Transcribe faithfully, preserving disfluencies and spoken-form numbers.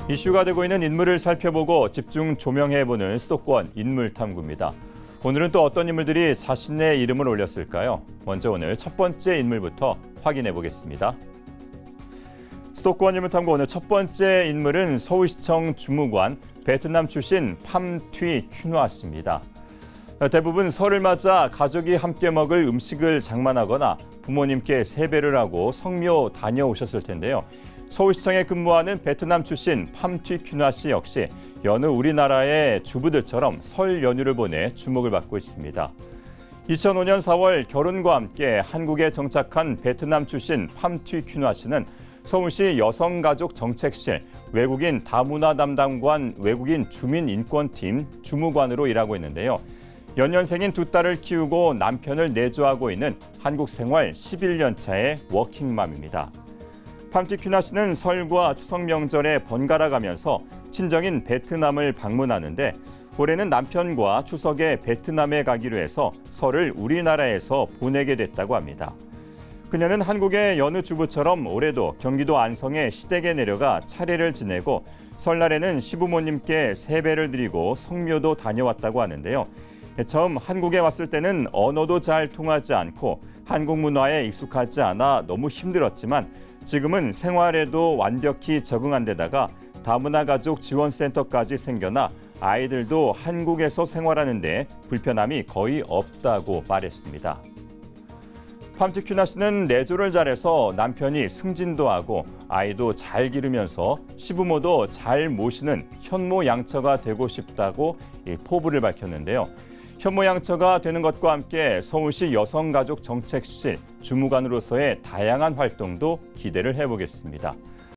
이슈가 되고 있는 인물을 살펴보고 집중 조명해보는 수도권 인물탐구입니다. 오늘은 또 어떤 인물들이 자신의 이름을 올렸을까요? 먼저 오늘 첫 번째 인물부터 확인해 보겠습니다. 수도권 인물탐구 오늘 첫 번째 인물은 서울시청 주무관 베트남 출신 팜 튀 큐누아 씨입니다. 대부분 설을 맞아 가족이 함께 먹을 음식을 장만하거나 부모님께 세배를 하고 성묘 다녀오셨을 텐데요. 서울시청에 근무하는 베트남 출신 팜 튀 큐누아 씨 역시 여느 우리나라의 주부들처럼 설 연휴를 보내 주목을 받고 있습니다. 이천오 년 사월 결혼과 함께 한국에 정착한 베트남 출신 팜 튀 큐누아 씨는 서울시 여성가족정책실 외국인 다문화 담당관 외국인 주민인권팀 주무관으로 일하고 있는데요. 연년생인 두 딸을 키우고 남편을 내조하고 있는 한국 생활 십일 년 차의 워킹맘입니다. 팜 튀 큐누아 씨는 설과 추석 명절에 번갈아 가면서 친정인 베트남을 방문하는데 올해는 남편과 추석에 베트남에 가기로 해서 설을 우리나라에서 보내게 됐다고 합니다. 그녀는 한국의 여느 주부처럼 올해도 경기도 안성의 시댁에 내려가 차례를 지내고 설날에는 시부모님께 세배를 드리고 성묘도 다녀왔다고 하는데요. 처음 한국에 왔을 때는 언어도 잘 통하지 않고 한국 문화에 익숙하지 않아 너무 힘들었지만 지금은 생활에도 완벽히 적응한 데다가 다문화 가족 지원센터까지 생겨나 아이들도 한국에서 생활하는데 불편함이 거의 없다고 말했습니다. 팜 튀 큐누아 씨는 내조를 잘해서 남편이 승진도 하고 아이도 잘 기르면서 시부모도 잘 모시는 현모양처가 되고 싶다고 포부를 밝혔는데요. 현모양처가 되는 것과 함께 서울시 여성가족정책실 주무관으로서의 다양한 활동도 기대를 해보겠습니다.